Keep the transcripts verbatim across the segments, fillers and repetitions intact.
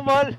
small.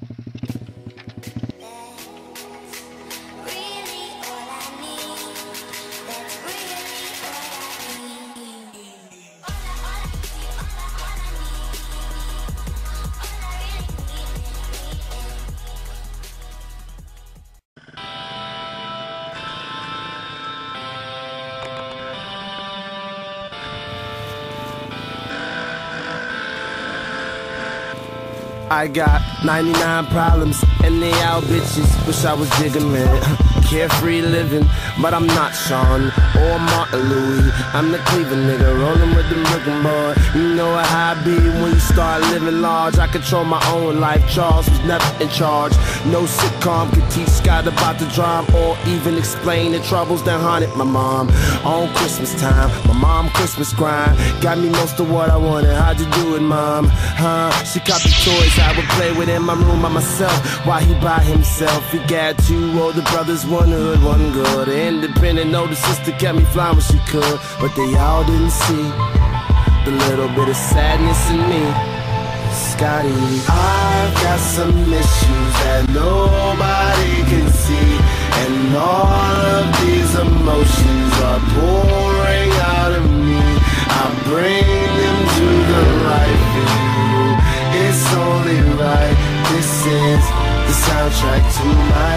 I got ninety-nine problems, and they all bitches. Wish I was digging, man. Carefree living, but I'm not Sean or Martin Louis. I'm the Cleveland nigga, rolling with the Brooklyn boy. You know how I be when you start living large. I control my own life. Charles was never in charge. No sitcom could teach Scott about the drama or even explain the troubles that haunted my mom. On Christmas time, my mom Christmas grind got me most of what I wanted. How'd you do it, mom? Huh? She copied toys I would play with in my room by myself while he by himself. He got two older brothers, one hood, one good. Independent older sister kept me flying when she could, but they all didn't see the little bit of sadness in me. Scotty, I've got some issues that nobody can see, and all of these emotions are pouring out of me. I bring them to the light for you. It's only right. This is the soundtrack to my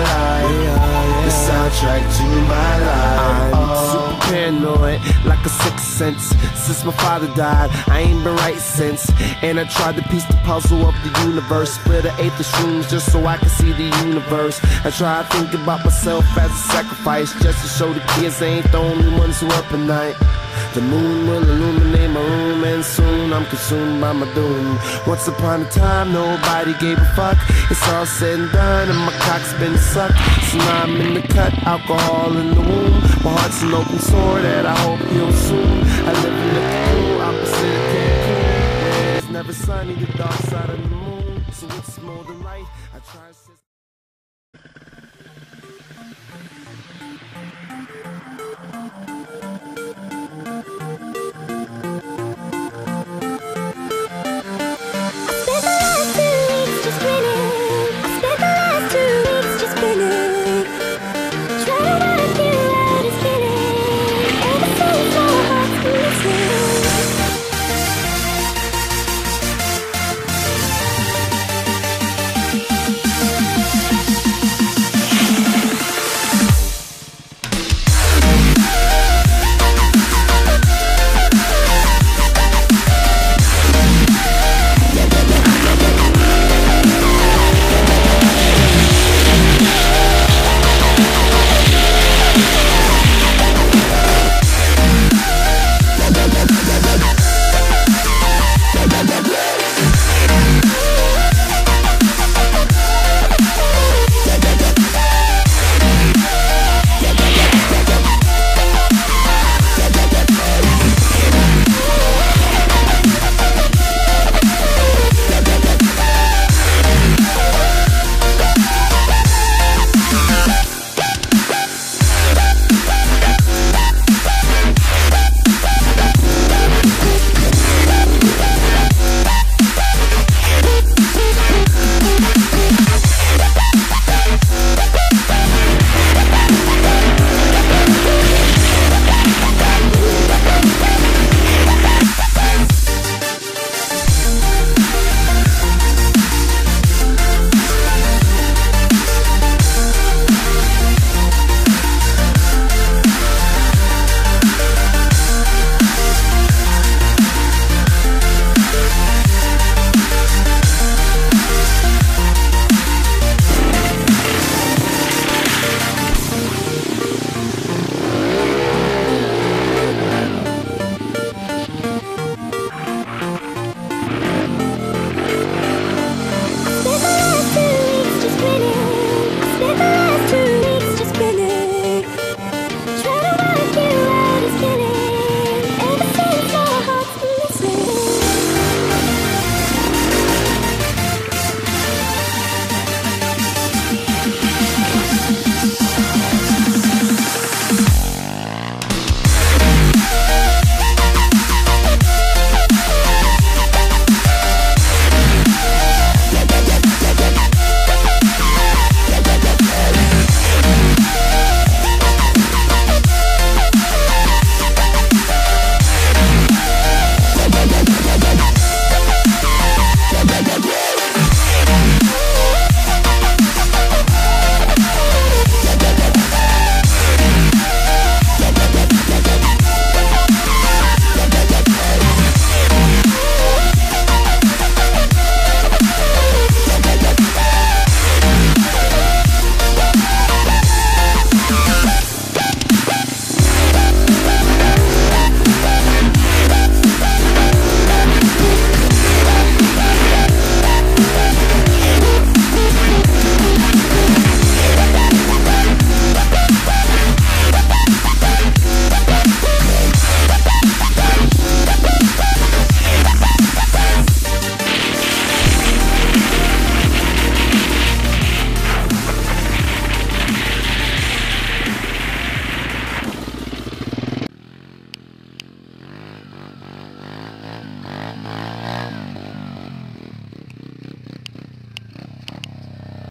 life. The soundtrack to my life. I'm super paranoid, like a sixth sense. Since my father died, I ain't been right since. And I tried to piece the puzzle of the universe. Split an eighth of shrooms just so I can see the universe. I try to think about myself as a sacrifice, just to show the kids they ain't the only ones who up at night. The moon will illuminate my room, and soon I'm consumed by my doom. Once upon a time, nobody gave a fuck. It's all said and done, and my cock's been sucked. So now I'm in the cut, alcohol in the womb. My heart's an open sore that I hope heals soon. I live in the cool opposite of Cancun, where it's never sunny, the dark side of the moon. So it's more than right. I try.